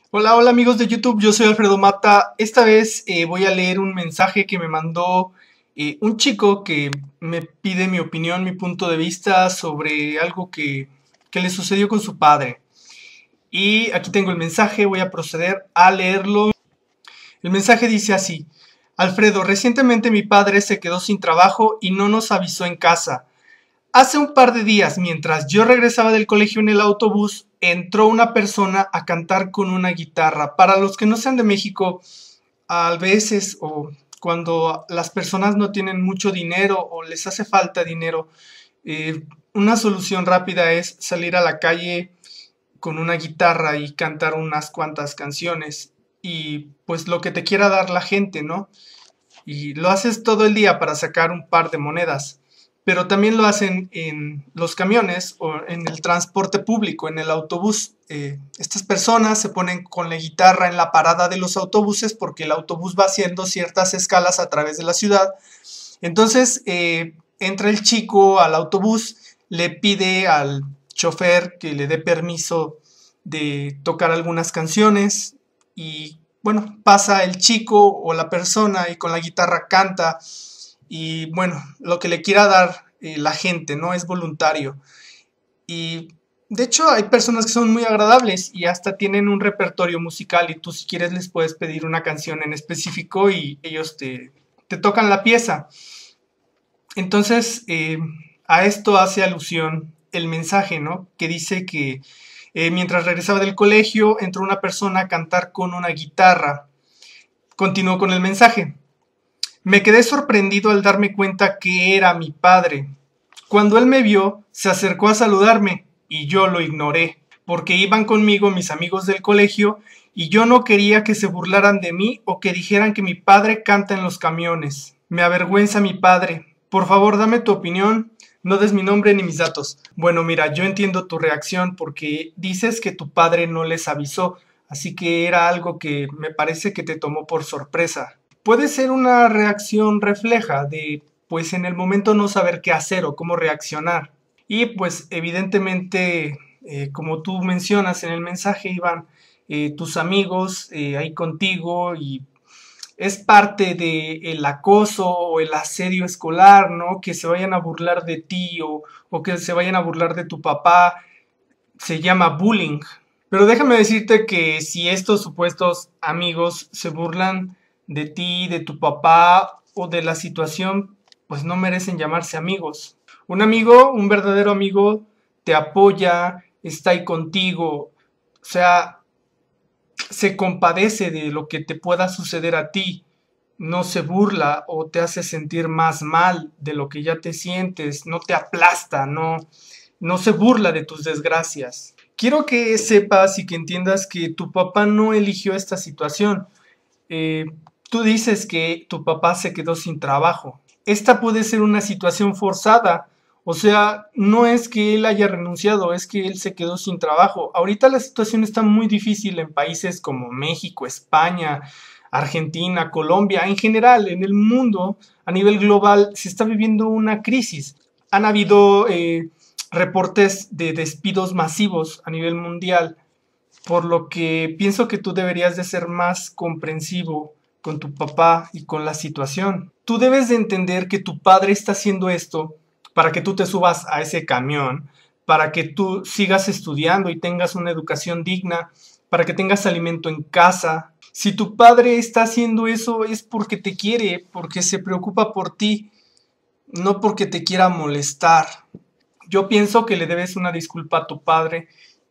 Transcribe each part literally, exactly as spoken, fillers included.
Hola, hola amigos de YouTube, yo soy Alfredo Mata. Esta vez eh, voy a leer un mensaje que me mandó eh, un chico que me pide mi opinión, mi punto de vista sobre algo que, que le sucedió con su padre. Y aquí tengo el mensaje, voy a proceder a leerlo. El mensaje dice así: Alfredo, recientemente mi padre se quedó sin trabajo y no nos avisó en casa. Hace un par de días, mientras yo regresaba del colegio en el autobús, entró una persona a cantar con una guitarra. Para los que no sean de México, a veces o cuando las personas no tienen mucho dinero o les hace falta dinero, eh, una solución rápida es salir a la calle con una guitarra y cantar unas cuantas canciones y pues lo que te quiera dar la gente, ¿no? Y lo haces todo el día para sacar un par de monedas, pero también lo hacen en los camiones o en el transporte público, en el autobús. Eh, estas personas se ponen con la guitarra en la parada de los autobuses porque el autobús va haciendo ciertas escalas a través de la ciudad. Entonces eh, entra el chico al autobús, le pide al chofer que le dé permiso de tocar algunas canciones y bueno, pasa el chico o la persona y con la guitarra canta y bueno, lo que le quiera dar eh, la gente, ¿no? Es voluntario. Y de hecho hay personas que son muy agradables y hasta tienen un repertorio musical y tú si quieres les puedes pedir una canción en específico y ellos te, te tocan la pieza. Entonces, eh, a esto hace alusión el mensaje, ¿no? Que dice que eh, mientras regresaba del colegio, entró una persona a cantar con una guitarra. Continuó con el mensaje. Me quedé sorprendido al darme cuenta que era mi padre. Cuando él me vio, se acercó a saludarme y yo lo ignoré, porque iban conmigo mis amigos del colegio y yo no quería que se burlaran de mí o que dijeran que mi padre canta en los camiones. Me avergüenza mi padre. Por favor, dame tu opinión. No des mi nombre ni mis datos. Bueno, mira, yo entiendo tu reacción porque dices que tu padre no les avisó, así que era algo que me parece que te tomó por sorpresa. Puede ser una reacción refleja de, pues en el momento no saber qué hacer o cómo reaccionar. Y pues evidentemente, eh, como tú mencionas en el mensaje, Iván, eh, tus amigos eh, ahí contigo y es parte del acoso o el asedio escolar, ¿no? Que se vayan a burlar de ti o, o que se vayan a burlar de tu papá, se llama bullying. Pero déjame decirte que si estos supuestos amigos se burlan de ti, de tu papá o de la situación, pues no merecen llamarse amigos. Un amigo, un verdadero amigo, te apoya, está ahí contigo, o sea, se compadece de lo que te pueda suceder a ti, no se burla o te hace sentir más mal de lo que ya te sientes, no te aplasta, no, no se burla de tus desgracias. Quiero que sepas y que entiendas que tu papá no eligió esta situación. Eh, Tú dices que tu papá se quedó sin trabajo. Esta puede ser una situación forzada. O sea, no es que él haya renunciado, es que él se quedó sin trabajo. Ahorita la situación está muy difícil en países como México, España, Argentina, Colombia, en general, en el mundo, a nivel global, se está viviendo una crisis. Han habido eh, reportes de despidos masivos a nivel mundial, por lo que pienso que tú deberías de ser más comprensivo con tu papá y con la situación. Tú debes de entender que tu padre está haciendo esto para que tú te subas a ese camión, para que tú sigas estudiando y tengas una educación digna, para que tengas alimento en casa. Si tu padre está haciendo eso es porque te quiere, porque se preocupa por ti, no porque te quiera molestar. Yo pienso que le debes una disculpa a tu padre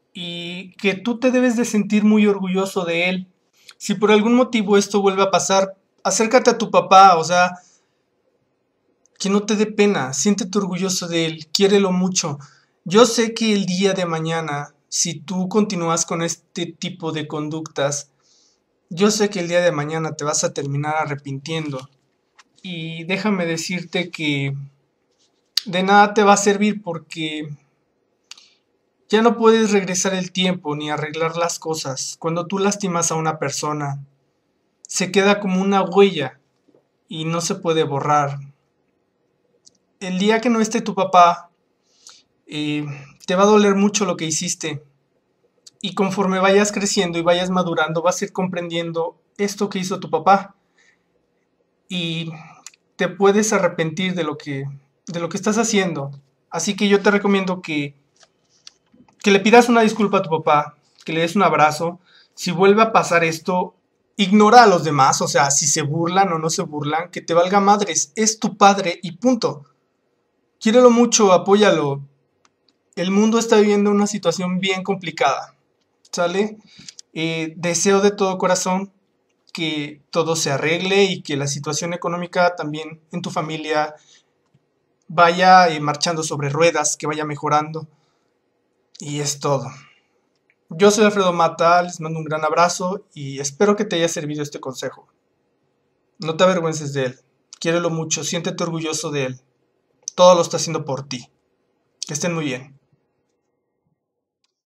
y que tú te debes de sentir muy orgulloso de él. Si por algún motivo esto vuelve a pasar, acércate a tu papá, o sea, que no te dé pena, siéntete orgulloso de él, quiérelo mucho. Yo sé que el día de mañana, si tú continúas con este tipo de conductas, yo sé que el día de mañana te vas a terminar arrepintiendo. Y déjame decirte que de nada te va a servir porque ya no puedes regresar el tiempo ni arreglar las cosas. Cuando tú lastimas a una persona, se queda como una huella y no se puede borrar. El día que no esté tu papá, eh, te va a doler mucho lo que hiciste. Y conforme vayas creciendo y vayas madurando, vas a ir comprendiendo esto que hizo tu papá. Y te puedes arrepentir de lo que, de lo que estás haciendo. Así que yo te recomiendo que, que le pidas una disculpa a tu papá, que le des un abrazo. Si vuelve a pasar esto, ignora a los demás, o sea, si se burlan o no se burlan, que te valga madres, es tu padre y punto. Quiérelo mucho, apóyalo. El mundo está viviendo una situación bien complicada, ¿sale? Eh, deseo de todo corazón que todo se arregle y que la situación económica también en tu familia vaya eh, marchando sobre ruedas, que vaya mejorando. Y es todo. Yo soy Alfredo Mata, les mando un gran abrazo y espero que te haya servido este consejo. No te avergüences de él. Quiérelo mucho, siéntete orgulloso de él. Todo lo está haciendo por ti. Que estén muy bien.